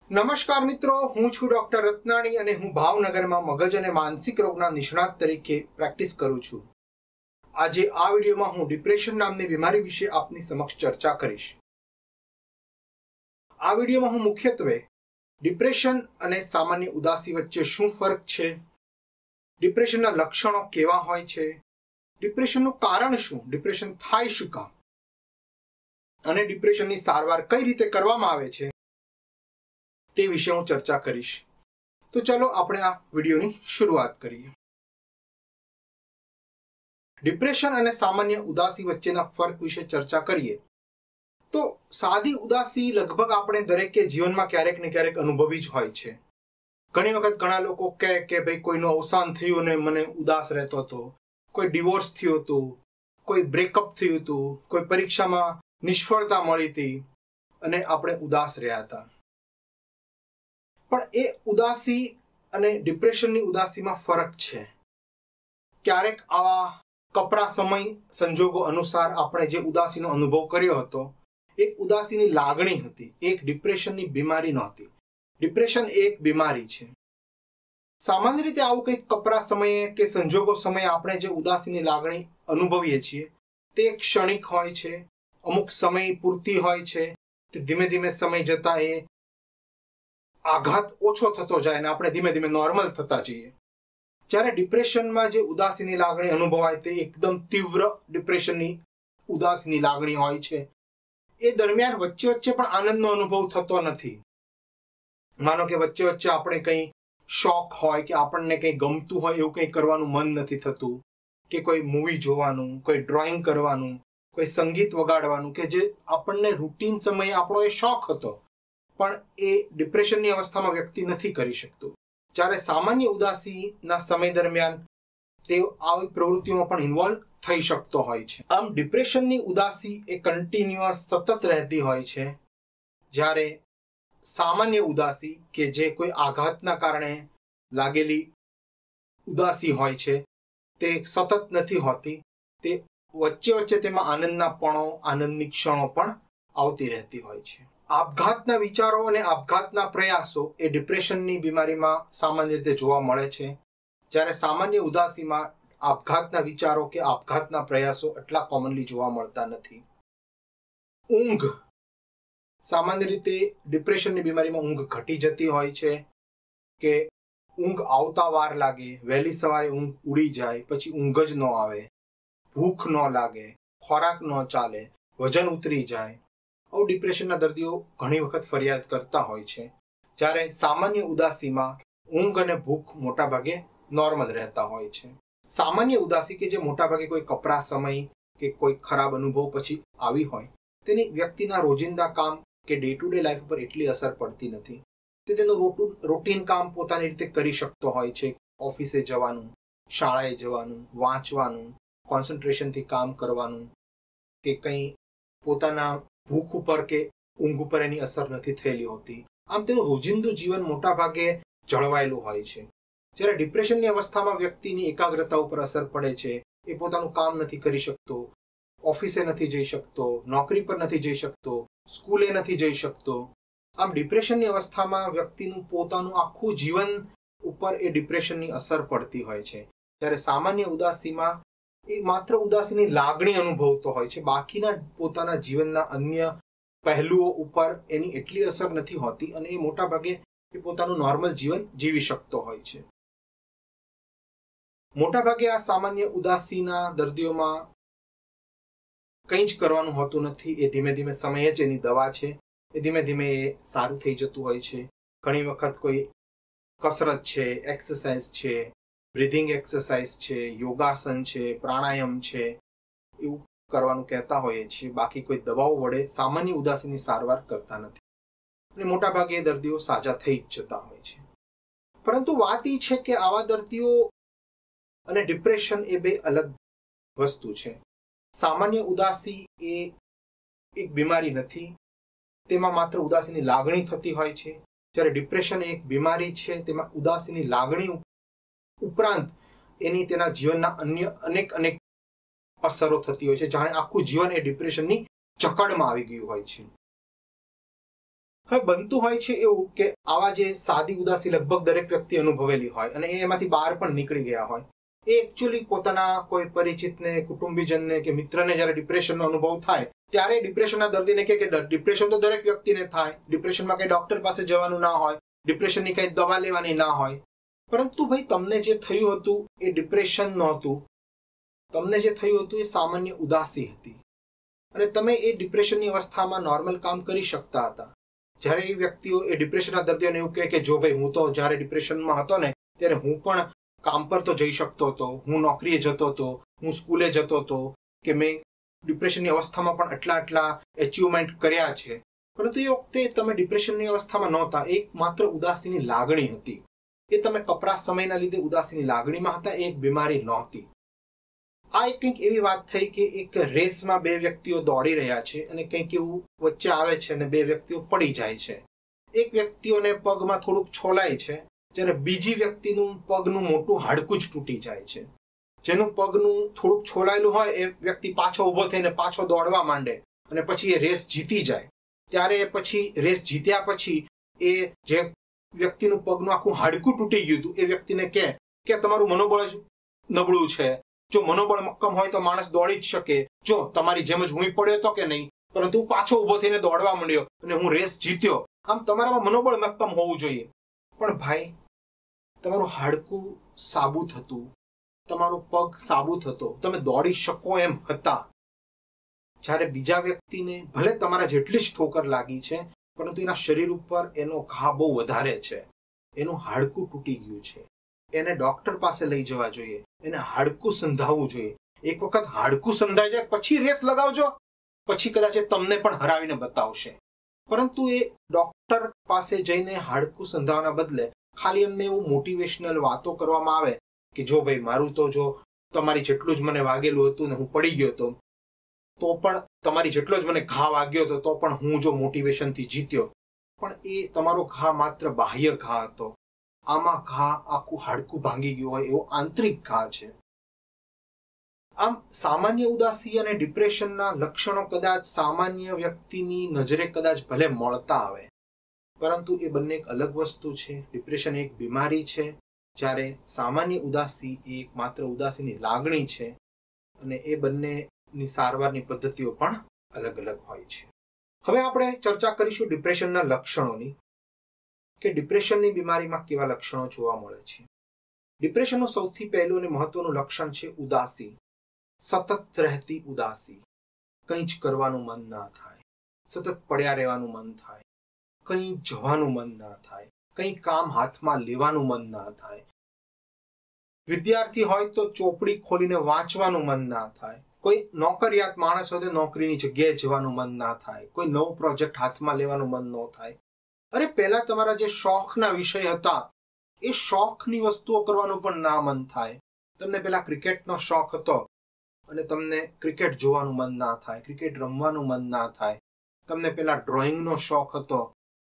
નમસ્કાર મિત્રો, હું છું ડોક્ટર રત્નાણી અને હું ભાવનગરમાં મગજ અને માનસિક રોગના નિષ્ણાત તરીકે પ્રેક્ટિસ કરું છું. આજે આ વિડીયોમાં હું ડિપ્રેશન નામની બીમારી વિશે આપની સમક્ષ ચર્ચા કરીશ. આ વિડીયોમાં હું મુખ્યત્વે ડિપ્રેશન અને સામાન્ય ઉદાસી વચ્ચે શું ફરક છે, ડિપ્રેશનના લક્ષણો કેવા હોય છે, ડિપ્રેશનનું કારણ શું, ડિપ્રેશન થાય શું કામ, અને ડિપ્રેશનની સારવાર કઈ રીતે કરવામાં આવે છે તે વિશે હું ચર્ચા કરીશ. તો ચાલો આપણે આ વિડીયોની શરૂઆત કરીએ. ડિપ્રેશન અને સામાન્ય ઉદાસી વચ્ચેના ફરક વિશે ચર્ચા કરીએ તો સાદી ઉદાસી લગભગ આપણે દરેકે જીવનમાં ક્યારેક ને ક્યારેક અનુભવી જ હોય છે. ઘણી વખત ઘણા લોકો કહે કે ભાઈ કોઈનું અવસાન થયું અને મને ઉદાસ રહેતો હતો, કોઈ ડિવોર્સ થયું હતું, કોઈ બ્રેકઅપ થયું હતું, કોઈ પરીક્ષામાં નિષ્ફળતા મળી હતી અને આપણે ઉદાસ રહ્યા હતા. પણ એ ઉદાસી અને ડિપ્રેશનની ઉદાસીમાં ફરક છે. ક્યારેક આવા કપરા સમય સંજોગો અનુસાર આપણે જે ઉદાસીનો અનુભવ કર્યો હતો એક ઉદાસીની લાગણી હતી, એક ડિપ્રેશનની બીમારી નહોતી. ડિપ્રેશન એક બીમારી છે. સામાન્ય રીતે આવું કંઈક કપરા સમયે કે સંજોગો સમયે આપણે જે ઉદાસીની લાગણી અનુભવીએ છીએ તે ક્ષણિક હોય છે, અમુક સમય પૂરતી હોય છે. તે ધીમે ધીમે સમય જતા એ આઘાત ઓછો થતો જાય અને આપણે ધીમે ધીમે નોર્મલ થતા જઈએ. જ્યારે ડિપ્રેશનમાં જે ઉદાસીની લાગણી અનુભવાય તે એકદમ તીવ્ર ડિપ્રેશનની ઉદાસીની લાગણી હોય છે. એ દરમિયાન વચ્ચે વચ્ચે પણ આનંદનો અનુભવ થતો નથી. માનો કે વચ્ચે વચ્ચે આપણે કંઈ શોખ હોય કે આપણને કંઈ ગમતું હોય એવું કંઈ કરવાનું મન નથી થતું, કે કોઈ મૂવી જોવાનું, કોઈ ડ્રોઈંગ કરવાનું, કોઈ સંગીત વગાડવાનું, કે જે આપણને રૂટીન સમયે આપણો એ શોખ હતો પણ એ ડિપ્રેશનની અવસ્થામાં વ્યક્તિ નથી કરી શકતું. જ્યારે સામાન્ય ઉદાસીના સમય દરમિયાન તે આવી પ્રવૃત્તિઓમાં પણ ઇન્વોલ્વ થઈ શકતો હોય છે. આમ ડિપ્રેશનની ઉદાસી એ કન્ટિન્યુઅસ સતત રહેતી હોય છે, જ્યારે સામાન્ય ઉદાસી કે જે કોઈ આઘાતના કારણે લાગેલી ઉદાસી હોય છે તે સતત નથી હોતી. તે વચ્ચે વચ્ચે તેમાં આનંદના પણો, આનંદની ક્ષણો પણ આવતી રહેતી હોય છે. આપઘાતના વિચારો અને આપઘાતના પ્રયાસો એ ડિપ્રેશનની બીમારીમાં સામાન્ય રીતે જોવા મળે છે, જ્યારે સામાન્ય ઉદાસીમાં આપઘાતના વિચારો કે આપઘાતના પ્રયાસો એટલા કોમનલી જોવા મળતા નથી. ઊંઘ, સામાન્ય રીતે ડિપ્રેશનની બીમારીમાં ઊંઘ ઘટી જતી હોય છે, કે ઊંઘ આવતા વાર લાગે, વહેલી સવારે ઊંઘ ઉડી જાય, પછી ઊંઘ જ ન આવે, ભૂખ ન લાગે, ખોરાક ન ચાલે, વજન ઉતરી જાય. આવું ડિપ્રેશનના દર્દીઓ ઘણી વખત ફરિયાદ કરતા હોય છે. જ્યારે સામાન્ય ઉદાસીમાં ઊંઘ અને ભૂખ મોટાભાગે નોર્મલ રહેતા હોય છે. સામાન્ય ઉદાસી કે જે મોટાભાગે કોઈ કપરા સમય કે કોઈ ખરાબ અનુભવ પછી આવી હોય તેની વ્યક્તિના રોજિંદા કામ કે ડે ટુ ડે લાઈફ પર એટલી અસર પડતી નથી. તે તેનું રૂટીન કામ પોતાની રીતે કરી શકતો હોય છે. ઓફિસે જવાનું, શાળાએ જવાનું, વાંચવાનું, કોન્સન્ટ્રેશનથી કામ કરવાનું, કે કંઈ પોતાના ભૂખ ઉપર કે ઊંઘ ઉપર એની અસર નથી થયેલી હોતી. આમ તેનું રોજિંદુ જીવન મોટાભાગે જળવાયેલું હોય છે. જ્યારે ડિપ્રેશનની અવસ્થામાં વ્યક્તિની એકાગ્રતા ઉપર અસર પડે છે. એ પોતાનું કામ નથી કરી શકતો, ઓફિસે નથી જઈ શકતો, નોકરી પર નથી જઈ શકતો, સ્કૂલે નથી જઈ શકતો. આમ ડિપ્રેશનની અવસ્થામાં વ્યક્તિનું પોતાનું આખું જીવન ઉપર એ ડિપ્રેશનની અસર પડતી હોય છે. જ્યારે સામાન્ય ઉદાસીમાં એ માત્ર ઉદાસીની લાગણી અનુભવતો હોય છે, બાકીના પોતાના જીવનના અન્ય પહેલુઓ ઉપર એની એટલી અસર નથી હોતી અને એ મોટાભાગે એ પોતાનું નોર્મલ જીવન જીવી શકતો હોય છે. મોટાભાગે આ સામાન્ય ઉદાસીના દર્દીઓમાં કંઈ જ કરવાનું હોતું નથી. એ ધીમે ધીમે સમયે જ એની દવા છે, એ ધીમે ધીમે એ સારું થઈ જતું હોય છે. ઘણી વખત કોઈ કસરત છે, એક્સરસાઇઝ છે, બ્રીધિંગ એક્સરસાઇઝ છે, યોગાસન છે, પ્રાણાયામ છે, એવું કરવાનું કહેતા હોઈએ છીએ. બાકી કોઈ દવાઓ વડે સામાન્ય ઉદાસીની સારવાર કરતા નથી અને મોટાભાગે દર્દીઓ સાજા થઈ જ જતા હોય છે. પરંતુ વાત એ છે કે આવા દર્દીઓ અને ડિપ્રેશન એ બે અલગ વસ્તુ છે. સામાન્ય ઉદાસી એ એક બીમારી નથી, તેમાં માત્ર ઉદાસીની લાગણી થતી હોય છે. જ્યારે ડિપ્રેશન એક બીમારી છે, તેમાં ઉદાસીની લાગણી ઉપરાંત એની તેના જીવનના અન્ય અનેક અસરો થતી હોય છે. જાણે આખું જીવન એ ડિપ્રેશનની ચકડમાં આવી ગયું હોય છે. હવે બનતું હોય છે એવું કે આવા જે સાદી ઉદાસી લગભગ દરેક વ્યક્તિ અનુભવેલી હોય અને એમાંથી બહાર પણ નીકળી ગયા હોય, એ એકચ્યુઅલી પોતાના કોઈ પરિચિતને, કુટુંબીજનને કે મિત્રને જ્યારે ડિપ્રેશનનો અનુભવ થાય ત્યારે ડિપ્રેશનના દર્દીને કે ડિપ્રેશન તો દરેક વ્યક્તિને થાય, ડિપ્રેશનમાં કઈ ડોક્ટર પાસે જવાનું ના હોય, ડિપ્રેશનની કઈ દવા લેવાની ના હોય, પરંતુ ભાઈ તમને જે થયું હતું એ ડિપ્રેશન નહોતું, તમને જે થયું હતું એ સામાન્ય ઉદાસી હતી અને તમે એ ડિપ્રેશનની અવસ્થામાં નોર્મલ કામ કરી શકતા હતા. જ્યારે એ વ્યક્તિઓ એ ડિપ્રેશનના દર્દીઓને એવું કહે કે જો ભાઈ હું તો જ્યારે ડિપ્રેશનમાં હતો ને ત્યારે હું પણ કામ પર તો જઈ શકતો હતો, હું નોકરીએ જતો હતો, હું સ્કૂલે જતો હતો, કે મેં ડિપ્રેશનની અવસ્થામાં પણ આટલા એચિવમેન્ટ કર્યા છે, પરંતુ એ વખતે તમે ડિપ્રેશનની અવસ્થામાં નહોતા, એક માત્ર ઉદાસીની લાગણી હતી. એ તમે કપરા સમયના લીધે ઉદાસીની લાગણીમાં હતા, એક બીમારી નહોતી. આ કંઈક એવી વાત થઈ કે એક રેસમાં બે વ્યક્તિઓ દોડી રહ્યા છે અને કંઈક એવું વચ્ચે આવે છે અને બે વ્યક્તિઓ પડી જાય છે. એક વ્યક્તિઓને પગમાં થોડુંક છોલાય છે, જ્યારે બીજી વ્યક્તિનું પગનું મોટું હાડકું જ તૂટી જાય છે. જેનું પગનું થોડુંક છોલાયેલું હોય એ વ્યક્તિ પાછો ઊભો થઈને પાછો દોડવા માંડે અને પછી એ રેસ જીતી જાય. ત્યારે પછી રેસ જીત્યા પછી એ જે વ્યક્તિનું પગનું આખું હાડકું તૂટી ગયું હતું એ વ્યક્તિને કહે કે તમારું મનોબળ જ નબળું છે, જો મનોબળ મક્કમ હોય તો માણસ દોડી જ શકે, જો તમારી જેમ જ હું પડ્યો તો કે નહીં, પરંતુ હું પાછો ઊભો થઈને દોડવા માંડ્યો અને હું રેસ જીત્યો. આમ તમારામાં મનોબળ મક્કમ હોવું જોઈએ. પણ ભાઈ, તમારું હાડકું સાબુત હતું, તમારો પગ સાબુત હતો, તમે દોડી શકો એમ હતા. જ્યારે બીજા વ્યક્તિને ભલે તમારા જેટલી જ ઠોકર લાગી છે, પરંતુ એના શરીર ઉપર એનો ઘા બહુ વધારે છે, એનું હાડકું તૂટી ગયું છે, એને ડોક્ટર પાસે લઈ જવા જોઈએ, એને હાડકું સંધાવવું જોઈએ. એક વખત હાડકું સંધાઈ જાય પછી રેસ લગાવજો, પછી કદાચ એ તમને પણ હરાવીને બતાવશે. પરંતુ એ ડોક્ટર પાસે જઈને હાડકું સંધાવવાના બદલે ખાલી એમને એવું મોટિવેશનલ વાતો કરવામાં આવે કે જો ભાઈ મારું તો જો તમારી જેટલું જ મને વાગેલું હતું ને હું પડી ગયો હતો, તો પણ તમારી જેટલો જ મને ઘા વાગ્યો હતો તો પણ હું જો મોટિવેશનથી જીત્યો. પણ એ તમારો ઘા માત્ર બાહ્ય ઘા હતો, આમાં ઘા આખું હાડકું ભાંગી ગયું હોય એવો આંતરિક ઘા છે. આમ સામાન્ય ઉદાસી અને ડિપ્રેશનના લક્ષણો કદાચ સામાન્ય વ્યક્તિની નજરે કદાચ ભલે મળતા આવે, પરંતુ એ બંને એક અલગ વસ્તુ છે. ડિપ્રેશન એક બીમારી છે, જ્યારે સામાન્ય ઉદાસી એ એક માત્ર ઉદાસીની લાગણી છે અને એ બંનેની સારવારની પદ્ધતિઓ પણ અલગ અલગ હોય છે. હવે આપણે ચર્ચા કરીશું ડિપ્રેશનના લક્ષણોની, કે ડિપ્રેશનની બીમારીમાં કેવા લક્ષણો જોવા મળે છે. ડિપ્રેશનનું સૌથી પહેલું અને મહત્વનું લક્ષણ છે ઉદાસી, સતત રહેતી ઉદાસી. કંઈ જ કરવાનું મન ના થાય, સતત પડ્યા રહેવાનું મન થાય, કંઈ જવાનું મન ના થાય, કંઈ કામ હાથમાં લેવાનું મન ના થાય. વિદ્યાર્થી હોય તો ચોપડી ખોલીને વાંચવાનું મન ના થાય, કોઈ નોકરિયાત માણસ હોય તો નોકરીની જગ્યાએ જવાનું મન ના થાય, કોઈ નવો પ્રોજેક્ટ હાથમાં લેવાનું મન ન થાય. અરે પહેલા તમારા જે શોખના વિષય હતા એ શોખની વસ્તુઓ કરવાનું પણ ના મન થાય. તમને પેલા ક્રિકેટનો શોખ હતો અને તમને ક્રિકેટ જોવાનું મન ના થાય, ક્રિકેટ રમવાનું મન ના થાય. તમને પેલા ડ્રોઈંગનો શોખ હતો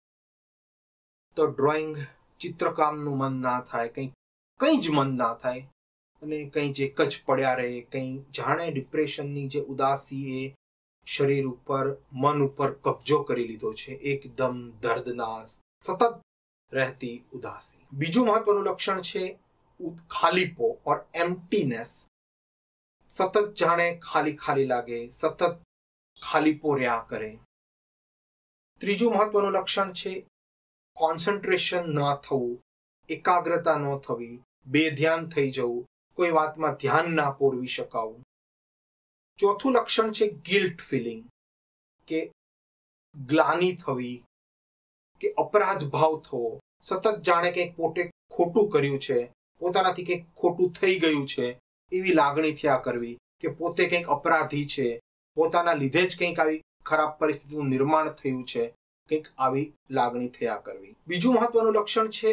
તો ડ્રોઈંગ ચિત્રકામનું મન ના થાય, કંઈ જ મન ના થાય અને કંઈ જ એક જ પડ્યા રહે. કંઈ જાણે ડિપ્રેશનની જે ઉદાસી એ શરીર ઉપર, મન ઉપર કબજો કરી લીધો છે, એકદમ દર્દનાક સતત રહેતી ઉદાસી. બીજું મહત્વનું લક્ષણ છે ખાલીપો ઓર એમ્પ્ટીનેસ. સતત જાણે ખાલી ખાલી લાગે, સતત ખાલીપો રહ્યા કરે. ત્રીજું મહત્વનું લક્ષણ છે કોન્સન્ટ્રેશન ન થવું, એકાગ્રતા ન થવી, બેધ્યાન થઈ જવું, કોઈ વાતમાં ધ્યાન ના પોરવી શકાવું. ચોથું લક્ષણ છે ગિલ્ટ ફિલિંગ, કે ગ્લાનિ થવી, કે અપરાધ ભાવ થવો. સતત જાણે કંઈક પોતે ખોટું કર્યું છે, પોતાનાથી કંઈક ખોટું થઈ ગયું છે એવી લાગણી થયા કરવી, કે પોતે કંઈક અપરાધી છે, પોતાના લીધે જ કંઈક આવી ખરાબ પરિસ્થિતિનું નિર્માણ થયું છે, કંઈક આવી લાગણી થયા કરવી. બીજું મહત્વનું લક્ષણ છે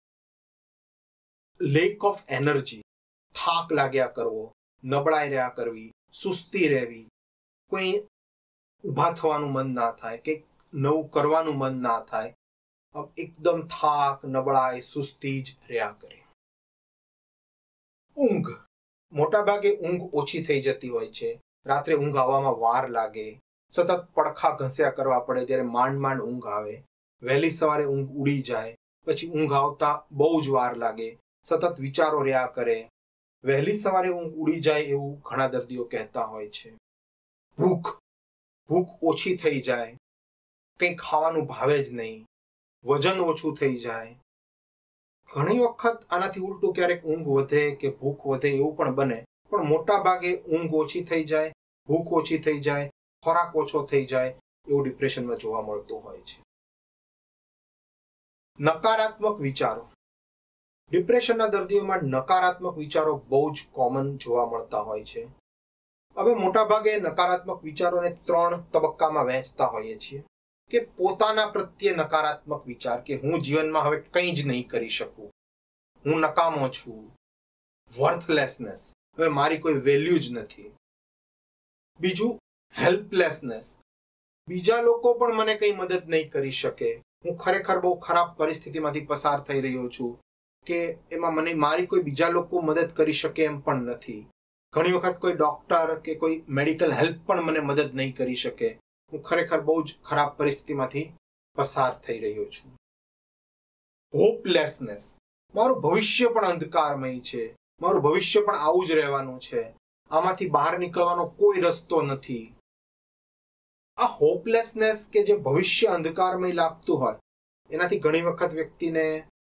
લેક ઓફ એનર્જી, થાક લાગ્યા કરવો, નબળાઈ રહ્યા કરવી, સુસ્તી રહેવી, કોઈ ઊભા થવાનું મન ના થાય, કંઈક નવું કરવાનું મન ના થાય, એકદમ થાક, નબળાઈ, સુસ્તી જ રહ્યા કરે. ઊંઘ, મોટા ભાગે ઊંઘ ઓછી થઈ જતી હોય છે. રાત્રે ઊંઘ આવવામાં વાર લાગે, સતત પડખા ઘસ્યા કરવા પડે ત્યારે માંડ ઊંઘ આવે. વહેલી સવારે ઊંઘ ઉડી જાય, પછી ઊંઘ આવતા બહુ જ વાર લાગે, સતત વિચારો રહ્યા કરે, વહેલી સવારે ઊંઘ ઉડી જાય એવું ઘણા દર્દીઓ કહેતા હોય છે. ભૂખ ઓછી થઈ જાય, કંઈ ખાવાનું ભાવે જ નહીં, વજન ઓછું થઈ જાય. ઘણી વખત આનાથી ઉલટું ક્યારેક ઊંઘ વધે કે ભૂખ વધે એવું પણ બને, પણ મોટા ભાગે ઊંઘ ઓછી થઈ જાય, ભૂખ ઓછી થઈ જાય, ખોરાક ઓછો થઈ જાય એવું ડિપ્રેશનમાં જોવા મળતું હોય છે. નકારાત્મક વિચારો. ડિપ્રેશનના દર્દીઓમાં નકારાત્મક વિચારો બહુ જ કોમન જોવા મળતા હોય છે. હવે મોટા ભાગે નકારાત્મક વિચારોને 3 તબક્કામાં વહેંચતા હોઈએ છીએ કે પોતાના પ્રત્યે નકારાત્મક વિચાર કે હું જીવનમાં હવે કંઈ જ નહીં કરી શકું, હું નકામો છું, વર્થલેસનેસ, હવે મારી કોઈ વેલ્યુ જ નથી. બીજું હેલ્પલેસનેસ, બીજા લોકો પણ મને કંઈ મદદ નહીં કરી શકે, હું ખરેખર બહુ ખરાબ પરિસ્થિતિમાંથી પસાર થઈ રહ્યો છું કે એમાં મને મારી કોઈ બીજા લોકો મદદ કરી શકે એમ પણ નથી. ઘણી વખત કોઈ ડોક્ટર કે કોઈ મેડિકલ હેલ્પ પણ મને મદદ નહીં કરી શકે, હું ખરેખર બહુ જ ખરાબ પરિસ્થિતિમાંથી પસાર થઈ રહ્યો છું. હોપલેસનેસ, મારું ભવિષ્ય પણ અંધકારમય છે, મારું ભવિષ્ય પણ આવું જ રહેવાનું છે, આમાંથી બહાર નીકળવાનો કોઈ રસ્તો નથી. આ હોપલેસનેસ કે જે ભવિષ્ય અંધકારમય લાગતું હોય એનાથી ઘણી વખત વ્યક્તિને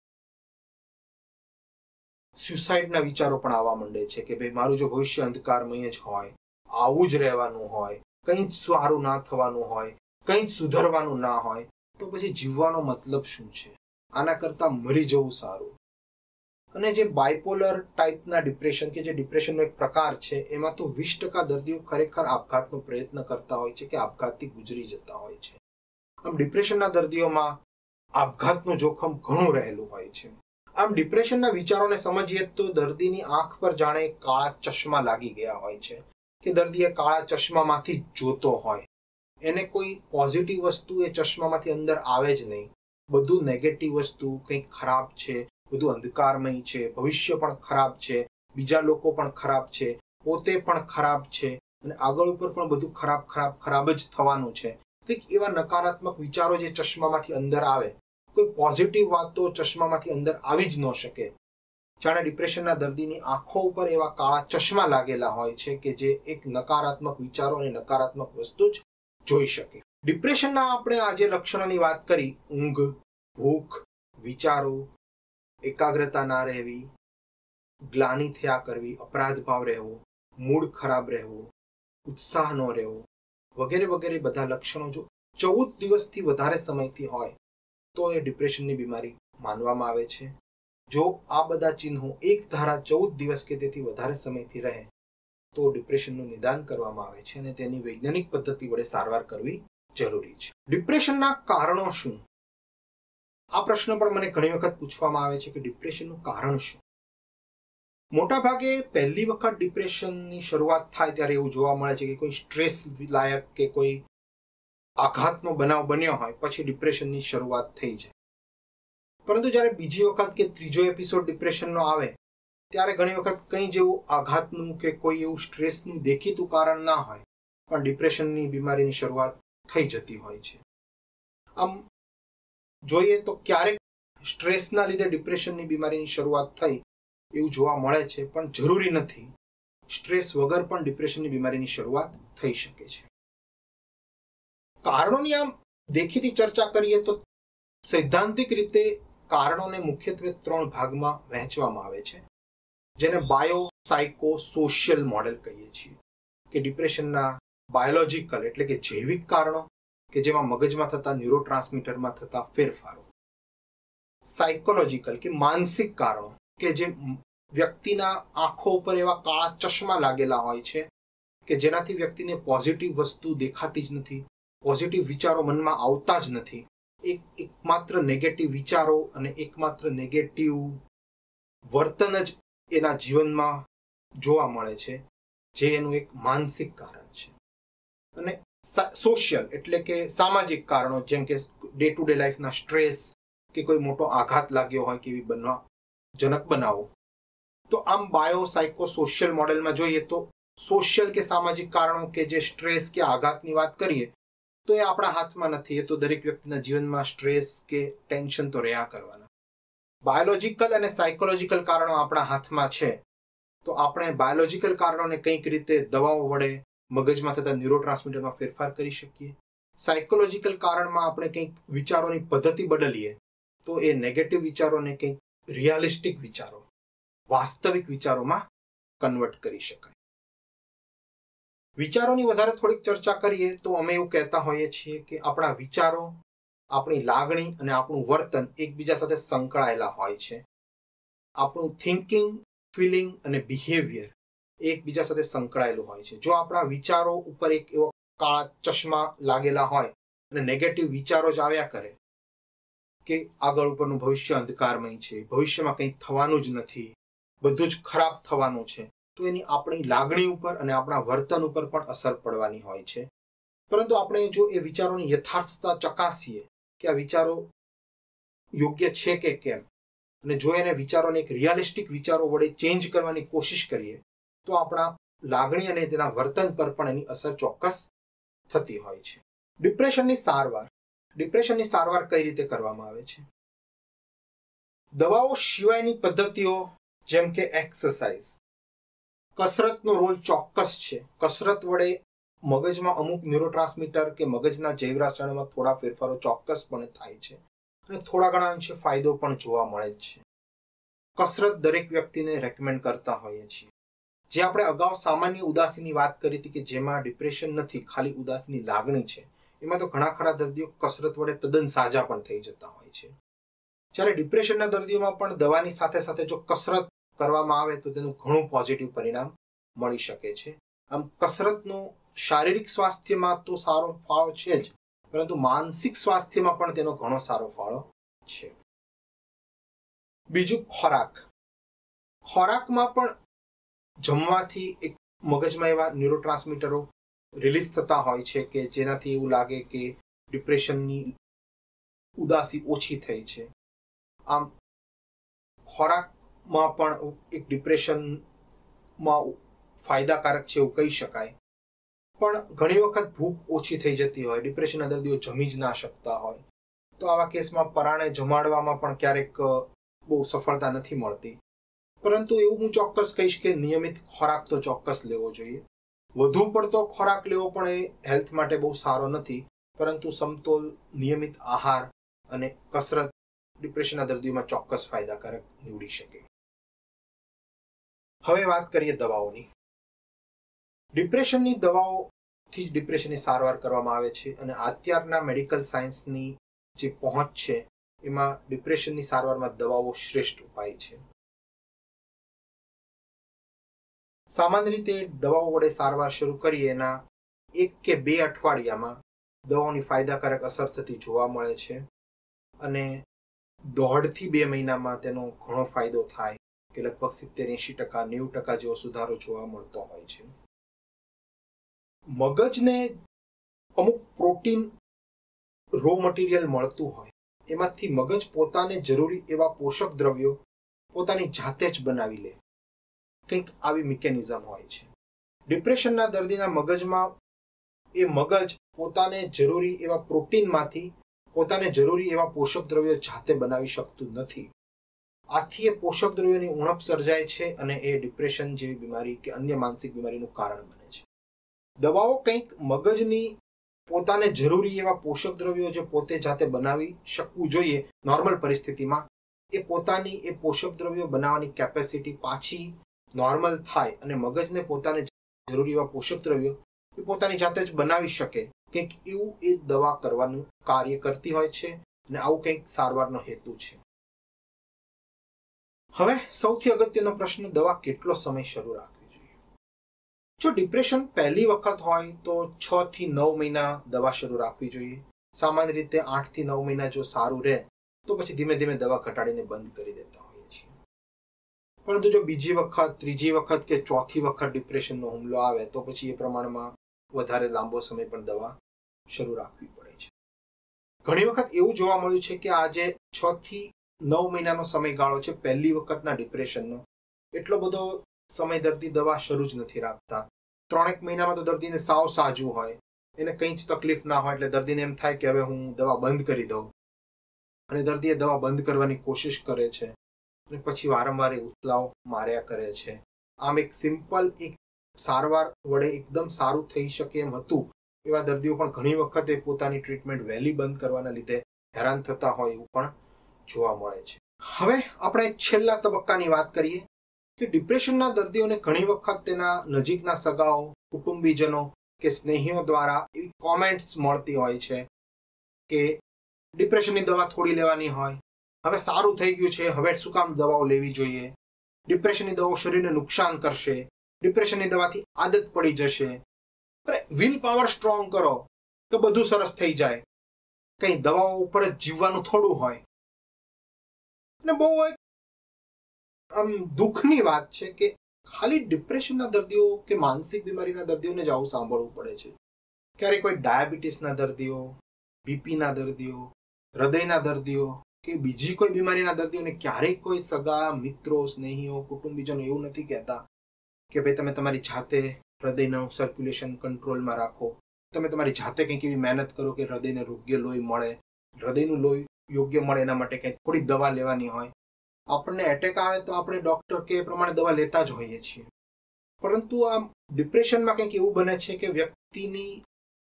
સ્યુસાઇડના વિચારો પણ આવવા માંડે છે કે ભાઈ મારું જો ભવિષ્ય અંધકારમય જ હોય, આવું જ રહેવાનું હોય, કંઈ જ સારું ના થવાનું હોય, કંઈ જ સુધરવાનું ના હોય, તો પછી જીવવાનો મતલબ શું છે? આના કરતા મરી જવું સારું. અને જે બાયપોલર ટાઈપના ડિપ્રેશન કે જે ડિપ્રેશનનો એક પ્રકાર છે એમાં તો 20% દર્દીઓ ખરેખર આપઘાતનો પ્રયત્ન કરતા હોય છે કે આપઘાતથી ગુજરી જતા હોય છે. આમ ડિપ્રેશનના દર્દીઓમાં આપઘાતનું જોખમ ઘણું રહેલું હોય છે. આમ ડિપ્રેશનના વિચારોને સમજીએ તો દર્દીની આંખ પર જાણે કાળા ચશ્મા લાગી ગયા હોય છે કે દર્દી એ કાળા ચશ્મામાંથી જ જોતો હોય, એને કોઈ પોઝિટિવ વસ્તુ એ ચશ્મામાંથી અંદર આવે જ નહીં. બધું નેગેટિવ વસ્તુ, કંઈક ખરાબ છે, બધું અંધકારમય છે, ભવિષ્ય પણ ખરાબ છે, બીજા લોકો પણ ખરાબ છે, પોતે પણ ખરાબ છે અને આગળ ઉપર પણ બધું ખરાબ જ થવાનું છે. કંઈક એવા નકારાત્મક વિચારો જે ચશ્મામાંથી અંદર આવે, કોઈ પોઝિટિવ વાતો ચશ્મામાંથી અંદર આવી જ ન શકે. જાણે ડિપ્રેશનના દર્દીની આંખો ઉપર એવા કાળા ચશ્મા લાગેલા હોય છે કે જે એક નકારાત્મક વિચારો અને નકારાત્મક વસ્તુ જ જોઈ શકે. ડિપ્રેશનના આપણે આજે લક્ષણોની વાત કરી, ઊંઘ, ભૂખ, વિચારો, એકાગ્રતા ના રહેવી, ગ્લાનિ થયા કરવી, અપરાધ ભાવ રહેવો, મૂડ ખરાબ રહેવો, ઉત્સાહ ન રહેવો વગેરે વગેરે બધા લક્ષણો જો 14 દિવસથી વધારે સમયથી હોય તો એ ડિપ્રેશનની બીમારી માનવામાં આવે છે. જો આ બધા ચિહ્નો એક ધારા 14 દિવસ કે તેથી વધારે સમયથી રહે તો ડિપ્રેશનનું નિદાન કરવામાં આવે છે અને તેની વૈજ્ઞાનિક પદ્ધતિ વડે સારવાર કરવી જરૂરી છે. ડિપ્રેશનના કારણો શું? આ પ્રશ્ન પણ મને ઘણી વખત પૂછવામાં આવે છે કે ડિપ્રેશનનું કારણ શું? મોટા ભાગે પહેલી વખત ડિપ્રેશનની શરૂઆત થાય ત્યારે એવું જોવા મળે છે કે કોઈ સ્ટ્રેસ લાયક કે કોઈ આઘાતનો બનાવ બન્યો હોય પછી ડિપ્રેશનની શરૂઆત થઈ જાય. પરંતુ જ્યારે બીજી વખત કે ત્રીજો એપિસોડ ડિપ્રેશનનો આવે ત્યારે ઘણી વખત કંઈ જેવું આઘાતનું કે કોઈ એવું સ્ટ્રેસનું દેખીતું કારણ ના હોય પણ ડિપ્રેશનની બીમારીની શરૂઆત થઈ જતી હોય છે. આમ જોઈએ તો ક્યારેક સ્ટ્રેસના લીધે ડિપ્રેશનની બીમારીની શરૂઆત થઈ એવું જોવા મળે છે, પણ જરૂરી નથી. સ્ટ્રેસ વગર પણ ડિપ્રેશનની બીમારીની શરૂઆત થઈ શકે છે. કારણોની આમ દેખીતી ચર્ચા કરીએ તો સૈદ્ધાંતિક રીતે કારણોને મુખ્યત્વે 3 ભાગમાં વહેંચવામાં આવે છે, જેને બાયો સાયકો સોશિયલ મોડેલ કહીએ છીએ. કે ડિપ્રેશનના બાયોલોજિકલ એટલે કે જૈવિક કારણો કે જેમાં મગજમાં થતા ન્યુરોટ્રાન્સમીટરમાં થતા ફેરફારો, સાયકોલોજીકલ કે માનસિક કારણો કે જે વ્યક્તિના આંખો ઉપર એવા કાળા ચશ્મા લાગેલા હોય છે કે જેનાથી વ્યક્તિને પોઝિટિવ વસ્તુ દેખાતી જ નથી, પોઝિટિવ વિચારો મનમાં આવતા જ નથી. એકમાત્ર નેગેટિવ વિચારો અને એકમાત્ર નેગેટિવ વર્તન જ એના જીવનમાં જોવા મળે છે, જે એનું એક માનસિક કારણ છે. અને સોશિયલ એટલે કે સામાજિક કારણો, જેમ કે ડે ટુ ડે લાઈફના સ્ટ્રેસ કે કોઈ મોટો આઘાત લાગ્યો હોય કે એવી જનક બનાવો. તો આમ બાયો સાયકો સોશિયલ મોડેલમાં જોઈએ તો સોશિયલ કે સામાજિક કારણો કે જે સ્ટ્રેસ કે આઘાતની વાત કરીએ તો એ આપણા હાથમાં નથી. એ તો દરેક વ્યક્તિના જીવનમાં સ્ટ્રેસ કે ટેન્શન તો રહ્યા કરવાના. બાયોલોજિકલ અને સાયકોલોજીકલ કારણો આપણા હાથમાં છે, તો આપણે બાયોલોજિકલ કારણોને કંઈક રીતે દવાઓ વડે મગજમાં થતા ન્યુરોટ્રાન્સમીટરમાં ફેરફાર કરી શકીએ. સાયકોલોજીકલ કારણમાં આપણે કંઈક વિચારોની પદ્ધતિ બદલીએ તો એ નેગેટિવ વિચારોને કંઈક રિયાલિસ્ટિક વિચારો, વાસ્તવિક વિચારોમાં કન્વર્ટ કરી શકાય. વિચારોની વધારે થોડીક ચર્ચા કરીએ તો અમે એવું કહેતા હોઈએ છીએ કે આપણા વિચારો, આપણી લાગણી અને આપણું વર્તન એકબીજા સાથે સંકળાયેલા હોય છે. આપણું થિંકિંગ, ફિલિંગ અને બિહેવિયર એકબીજા સાથે સંકળાયેલું હોય છે. જો આપણા વિચારો ઉપર એક એવો કાળા ચશ્મા લાગેલા હોય અને નેગેટિવ વિચારો જ આવ્યા કરે કે આગળ ઉપરનું ભવિષ્ય અંધકારમય છે, ભવિષ્યમાં કંઈ થવાનું જ નથી, બધું જ ખરાબ થવાનું છે, તો એની આપણી લાગણી ઉપર અને આપણા વર્તન ઉપર પણ અસર પડવાની હોય છે. પરંતુ આપણે જો એ વિચારોની યથાર્થતા ચકાસીએ કે આ વિચારો યોગ્ય છે કે કેમ, અને જો એને વિચારોને એક રિયાલિસ્ટિક વિચારો વડે ચેન્જ કરવાની કોશિશ કરીએ તો આપણા લાગણી અને તેના વર્તન પર પણ એની અસર ચોક્કસ થતી હોય છે. ડિપ્રેશનની સારવાર કઈ રીતે કરવામાં આવે છે? દવાઓ સિવાયની પદ્ધતિઓ જેમ કે એક્સરસાઇઝ, કસરતનો રોલ ચોક્કસ છે. કસરત વડે મગજમાં અમુક ન્યુરોટ્રાન્સમીટર કે મગજના જૈવ રસાયણોમાં થોડા ફેરફારો ચોક્કસપણે થાય છે અને થોડા ઘણા અંશે ફાયદો પણ જોવા મળે જ છે. કસરત દરેક વ્યક્તિને રેકમેન્ડ કરતા હોઈએ છીએ. જે આપણે અગાઉ સામાન્ય ઉદાસીની વાત કરી હતી કે જેમાં ડિપ્રેશન નથી, ખાલી ઉદાસીની લાગણી છે, એમાં તો ઘણા ખરા દર્દીઓ કસરત વડે તદ્દન સાજા પણ થઈ જતા હોય છે. જ્યારે ડિપ્રેશનના દર્દીઓમાં પણ દવાની સાથે સાથે જો કસરત કરવામાં આવે તો તેનું ઘણું પોઝિટિવ પરિણામ મળી શકે છે. આમ કસરતનો શારીરિક સ્વાસ્થ્યમાં તો સારો ફાળો છે જ, પરંતુ માનસિક સ્વાસ્થ્યમાં પણ તેનો ઘણો સારો ફાળો છે. બીજું, ખોરાકમાં પણ જમવાથી એક મગજમાં એવા ન્યુરોટ્રાન્સમીટરો રિલીઝ થતા હોય છે કે જેનાથી એવું લાગે કે ડિપ્રેશનની ઉદાસી ઓછી થઈ છે. આમ ખોરાકમાં પણ એક ડિપ્રેશનમાં ફાયદાકારક છે એવું કહી શકાય. પણ ઘણી વખત ભૂખ ઓછી થઈ જતી હોય, ડિપ્રેશનના દર્દીઓ જમી જ ના શકતા હોય, તો આવા કેસમાં પરાણે જમાડવામાં પણ ક્યારેક બહુ સફળતા નથી મળતી. પરંતુ એવું હું ચોક્કસ કહીશ કે નિયમિત ખોરાક તો ચોક્કસ લેવો જોઈએ. વધુ પડતો ખોરાક લેવો પણ એ હેલ્થ માટે બહુ સારો નથી, પરંતુ સમતોલ નિયમિત આહાર અને કસરત ડિપ્રેશનના દર્દીઓમાં ચોક્કસ ફાયદાકારક નીવડી શકે. હવે વાત કરીએ દવાઓની. ડિપ્રેશનની દવાઓથી જ ડિપ્રેશનની સારવાર કરવામાં આવે છે અને અત્યારના મેડિકલ સાયન્સની જે પહોંચ છે એમાં ડિપ્રેશનની સારવારમાં દવાઓ શ્રેષ્ઠ ઉપાય છે. સામાન્ય રીતે દવાઓ વડે સારવાર શરૂ કરીએ એના 1 કે 2 અઠવાડિયામાં દવાઓની ફાયદાકારક અસર થતી જોવા મળે છે અને 1.5 થી 2 મહિનામાં તેનો ઘણો ફાયદો થાય કે લગભગ 70-80%, 90% જેવો સુધારો જોવા મળતો હોય છે. મગજને અમુક પ્રોટીન રો મટીરિયલ મળતું હોય, એમાંથી મગજ પોતાને જરૂરી એવા પોષક દ્રવ્યો પોતાની જાતે જ બનાવી લે, કંઈક આવી મિકેનિઝમ હોય છે. ડિપ્રેશનના દર્દીના મગજમાં એ મગજ પોતાને જરૂરી એવા પ્રોટીનમાંથી પોતાને જરૂરી એવા પોષક દ્રવ્યો જાતે બનાવી શકતું નથી. આથી એ પોષક દ્રવ્યોની ઉણપ સર્જાય છે અને એ ડિપ્રેશન જેવી બીમારી કે અન્ય માનસિક બીમારીનું કારણ બને છે. દવાઓ કંઈક મગજની પોતાને જરૂરી એવા પોષક દ્રવ્યો જે પોતે જાતે બનાવી શકવું જોઈએ નોર્મલ પરિસ્થિતિમાં, એ પોતાની એ પોષક દ્રવ્યો બનાવવાની કેપેસિટી પાછી નોર્મલ થાય અને મગજને પોતાને જરૂરી એવા પોષક દ્રવ્યો એ પોતાની જાતે જ બનાવી શકે, કંઈક એવું એ દવા કરવાનું કાર્ય કરતી હોય છે અને આવું કંઈક સારવારનો હેતુ છે. હવે સૌથી અગત્યનો પ્રશ્ન, દવા કેટલો સમય શરૂ રાખવી જોઈએ? જો ડિપ્રેશન પહેલી વખત હોય તો 6 થી 9 મહિના દવા શરૂ રાખવી જોઈએ. સામાન્ય રીતે 8 થી 9 મહિના જો સારું રહે તો પછી ધીમે ધીમે દવા ઘટાડીને બંધ કરી દેતા હોઈએ છીએ. પરંતુ જો બીજી વખત, ત્રીજી વખત કે ચોથી વખત ડિપ્રેશનનો હુમલો આવે તો પછી એ પ્રમાણમાં વધારે લાંબો સમય પણ દવા શરૂ રાખવી પડે છે. ઘણી વખત એવું જોવા મળ્યું છે કે આજે 6 થી 9 મહિનાનો સમયગાળો છે પહેલી વખતના ડિપ્રેશનનો, એટલો બધો સમય દર્દી દવા શરૂ જ નથી રાખતા. 3 મહિનામાં તો દર્દીને સાવ સાજું હોય, એને કંઈ જ તકલીફ ના હોય એટલે દર્દીને એમ થાય કે હવે હું દવા બંધ કરી દઉં, અને દર્દીએ દવા બંધ કરવાની કોશિશ કરે છે અને પછી વારંવાર એ ઉથલાવ માર્યા કરે છે. આમ એક સિમ્પલ એક સારવાર વડે એકદમ સારું થઈ શકે એમ હતું એવા દર્દીઓ પણ ઘણી વખતે પોતાની ટ્રીટમેન્ટ વહેલી બંધ કરવાના લીધે હેરાન થતા હોય એવું પણ જોવા મળે છે. હવે આપણે છેલ્લા તબક્કાની વાત કરીએ કે ડિપ્રેશનના દર્દીઓને ઘણી વખત તેના નજીકના સગાઓ, કુટુંબીજનો કે સ્નેહીઓ દ્વારા એવી કોમેન્ટ્સ મળતી હોય છે કે ડિપ્રેશનની દવા થોડી લેવાની હોય, હવે સારું થઈ ગયું છે, હવે શું કામ દવાઓ લેવી જોઈએ, ડિપ્રેશનની દવાઓ શરીરને નુકસાન કરશે, ડિપ્રેશનની દવાથી આદત પડી જશે, અરે વિલ પાવર સ્ટ્રોંગ કરો તો બધું સરસ થઈ જાય, કંઈ દવાઓ ઉપર જ જીવવાનું થોડું હોય. અને બહુ એક આમ દુઃખની વાત છે કે ખાલી ડિપ્રેશનના દર્દીઓ કે માનસિક બીમારીના દર્દીઓને જ આવું સાંભળવું પડે છે. ક્યારેક કોઈ ડાયાબિટીસના દર્દીઓ, બીપીના દર્દીઓ, હૃદયના દર્દીઓ કે બીજી કોઈ બીમારીના દર્દીઓને ક્યારેક કોઈ સગા, મિત્રો, સ્નેહીઓ, કુટુંબીજનો એવું નથી કહેતા કે ભાઈ તમે તમારી જાતે હૃદયનું સર્ક્યુલેશન કંટ્રોલમાં રાખો, તમે તમારી જાતે કંઈક એવી મહેનત કરો કે હૃદયને યોગ્ય લોહી મળે, હૃદયનું લોહી યોગ્ય મળે એના માટે કંઈક થોડી દવા લેવાની હોય. આપણને એટેક આવે તો આપણે ડોક્ટર કે એ પ્રમાણે દવા લેતા જ હોઈએ છીએ. પરંતુ આ ડિપ્રેશનમાં કંઈક એવું બને છે કે વ્યક્તિની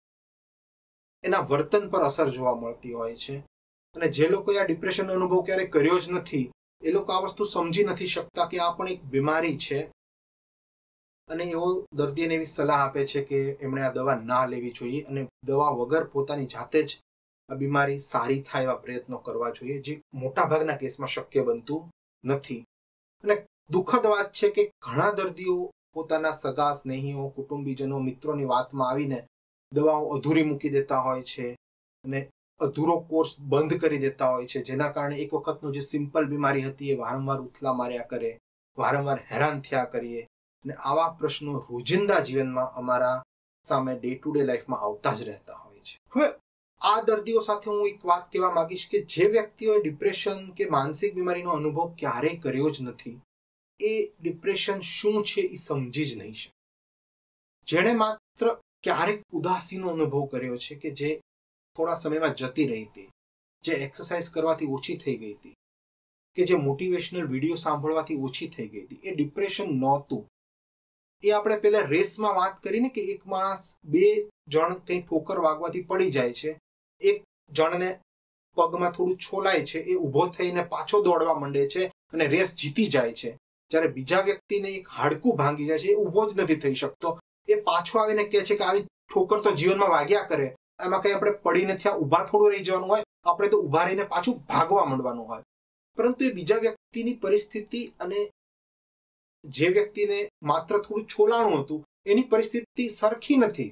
એના વર્તન પર અસર જોવા મળતી હોય છે, અને જે લોકોએ આ ડિપ્રેશનનો અનુભવ ક્યારેય કર્યો જ નથી એ લોકો આ વસ્તુ સમજી નથી શકતા કે આ પણ એક બીમારી છે, અને એવો દર્દીને એવી સલાહ આપે છે કે એમણે આ દવા ના લેવી જોઈએ અને દવા વગર પોતાની જાતે જ આ બીમારી સારી થાય એવા પ્રયત્નો કરવા જોઈએ, જે મોટાભાગના કેસમાં શક્ય બનતું નથી. અને દુઃખદ વાત છે કે ઘણા દર્દીઓ પોતાના સગા, સ્નેહીઓ, કુટુંબીજનો, મિત્રોની વાતમાં આવીને દવાઓ અધૂરી મૂકી દેતા હોય છે અને અધૂરો કોર્સ બંધ કરી દેતા હોય છે, જેના કારણે એક વખતનું જે સિમ્પલ બીમારી હતી એ વારંવાર ઉથલા માર્યા કરે, વારંવાર હેરાન થયા કરીએ, અને આવા પ્રશ્નો રોજિંદા જીવનમાં અમારા સામે ડે ટુ ડે લાઈફમાં આવતા જ રહેતા હોય છે. હવે આ દર્દીઓ સાથે હું એક વાત કહેવા માંગીશ કે જે વ્યક્તિઓએ ડિપ્રેશન કે માનસિક બીમારીનો અનુભવ ક્યારેય કર્યો જ નથી એ ડિપ્રેશન શું છે એ સમજી જ નહીં શકે. જેણે માત્ર ક્યારેક ઉદાસીનો અનુભવ કર્યો છે કે જે થોડા સમયમાં જતી રહી હતી, જે એક્સરસાઇઝ કરવાથી ઓછી થઈ ગઈ હતી, કે જે મોટિવેશનલ વિડીયો સાંભળવાથી ઓછી થઈ ગઈ હતી, એ ડિપ્રેશન નહોતું. એ આપણે પહેલા રેસમાં વાત કરીને કે એક માણસ, બે જણ કંઈ ઠોકર વાગવાથી પડી જાય છે, એક જણને પગમાં થોડું છોલાય છે, એ ઊભો થઈને પાછો દોડવા માંડે છે અને રેસ જીતી જાય છે, જ્યારે બીજા વ્યક્તિને એક હાડકું ભાંગી જાય છે, એ ઊભો જ નથી થઈ શકતો, એ પાછો આવીને કહે છે કે આવી ઠોકર તો જીવનમાં વાગ્યા કરે, એમાં કંઈ આપણે પડી નથી, ઊભા થોડું રહી જવાનું હોય, આપણે તો ઊભા રહીને પાછું ભાગવા માંડવાનું હોય. પરંતુ એ બીજા વ્યક્તિની પરિસ્થિતિ અને જે વ્યક્તિને માત્ર થોડું છોલાણું હતું એની પરિસ્થિતિ સરખી નથી.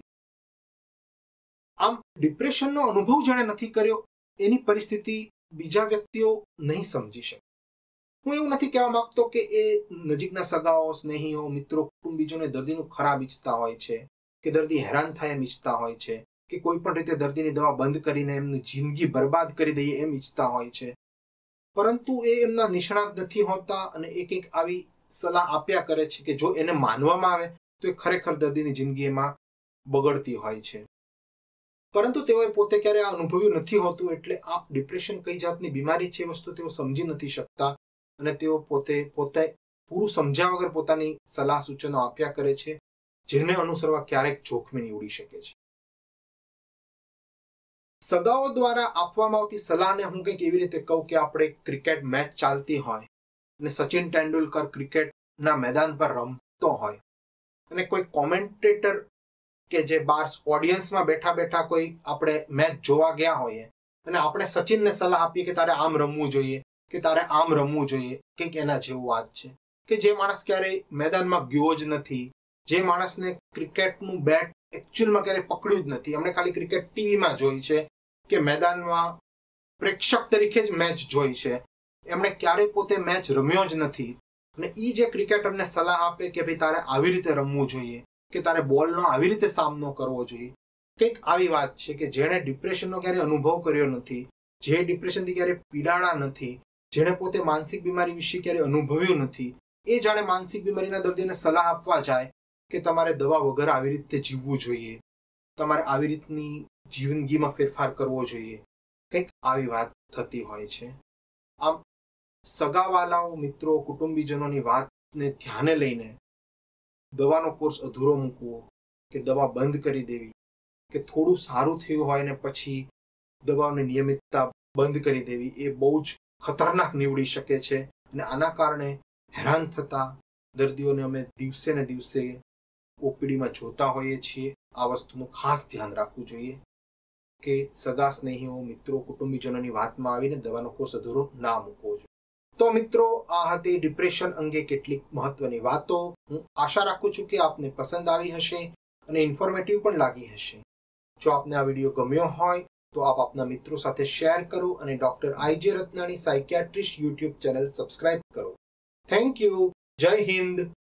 આમ ડિપ્રેશનનો અનુભવ જેણે નથી કર્યો એની પરિસ્થિતિ બીજા વ્યક્તિઓ નહીં સમજી શકે. હું એવું નથી કહેવા માંગતો કે એ નજીકના સગાઓ, સ્નેહીઓ, મિત્રો, કુટુંબીજોને દર્દીનું ખરાબ ઈચ્છતા હોય છે કે દર્દી હેરાન થાય એમ ઈચ્છતા હોય છે કે કોઈ પણ રીતે દર્દીની દવા બંધ કરીને એમની જિંદગી બરબાદ કરી દઈએ એમ ઈચ્છતા હોય છે, પરંતુ એ એમના નિષ્ણાત નથી હોતા અને એક એક આવી સલાહ આપ્યા કરે છે કે જો એને માનવામાં આવે તો એ ખરેખર દર્દીની જિંદગી એમાં બગડતી હોય છે. પરંતુ તેઓએ પોતે ક્યારે આ અનુભવ્યું નથી હોતું, એટલે આ ડિપ્રેશન કઈ જાતની બીમારી છે એ વસ્તુ તેઓ સમજી નથી શકતા અને તેઓ પોતે પૂરું સમજ્યા વગર પોતાની સલાહ સૂચનો આપ્યા કરે છે, જેને અનુસરવા ક્યારેક જોખમી નીવડી શકે છે. સગાઓ દ્વારા આપવામાં આવતી સલાહને હું કંઈક એવી રીતે કહું કે આપણે ક્રિકેટ મેચ ચાલતી હોય અને સચિન તેંડુલકર ક્રિકેટના મેદાન પર રમતો હોય અને કોઈ કોમેન્ટેટર કે જે બાર ઓડિયન્સમાં બેઠા બેઠા કોઈ આપણે મેચ જોવા ગયા હોઈએ અને આપણે સચિનને સલાહ આપીએ કે તારે આમ રમવું જોઈએ કે તારે આમ રમવું જોઈએ, કંઈક એના જેવું વાત છે કે જે માણસ ક્યારેય મેદાનમાં ગયો જ નથી, જે માણસને ક્રિકેટનું બેટ એકચ્યુઅલમાં ક્યારેય પકડ્યું જ નથી, એમણે ખાલી ક્રિકેટ ટીવીમાં જોઈ છે કે મેદાનમાં પ્રેક્ષક તરીકે જ મેચ જોઈ છે, એમણે ક્યારેય પોતે મેચ રમ્યો જ નથી, અને એ જે ક્રિકેટરને સલાહ આપે કે ભાઈ તારે આવી રીતે રમવું જોઈએ કે તારે બોલનો આવી રીતે સામનો કરવો જોઈએ, કંઈક આવી વાત છે કે જેણે ડિપ્રેશનનો ક્યારેય અનુભવ કર્યો નથી, જે ડિપ્રેશનથી ક્યારેય પીડાણા નથી, જેણે પોતે માનસિક બીમારી વિશે ક્યારેય અનુભવ્યું નથી, એ જાણે માનસિક બીમારીના દર્દીને સલાહ આપવા જાય કે તમારે દવા વગર આવી રીતે જીવવું જોઈએ, તમારે આવી રીતની જીવનગીમાં ફેરફાર કરવો જોઈએ, કંઈક આવી વાત થતી હોય છે. આમ સગાવાલાઓ, મિત્રો, કુટુંબીજનોની વાતને ધ્યાને લઈને દવાનો કોર્સ અધૂરો મૂકવો કે દવા બંધ કરી દેવી, કે થોડું સારું થયું હોય ને પછી દવાઓની નિયમિતતા બંધ કરી દેવી, એ બહુ જ ખતરનાક નીવડી શકે છે. અને આના કારણે હેરાન થતા દર્દીઓને અમે દિવસે ને દિવસે ઓપીડીમાં જોતા હોઈએ છીએ. આ વસ્તુનું ખાસ ધ્યાન રાખવું જોઈએ કે સગા સ્નેહીઓ, મિત્રો, કુટુંબીજનોની વાતમાં આવીને દવાનો કોર્સ અધૂરો ના મૂકવો જોઈએ. તો મિત્રો, આ હતી ડિપ્રેશન અંગે કેટલીક મહત્વની વાતો. હું આશા રાખું છું કે આપને પસંદ આવી હશે અને ઇન્ફોર્મેટિવ પણ લાગી હશે. જો આપને આ વિડીયો ગમ્યો હોય તો આપ આપના મિત્રો સાથે શેર કરો અને doctor I J. Ratnani psychiatrist YouTube channel subscribe કરો. Thank you. જય હિન્દ.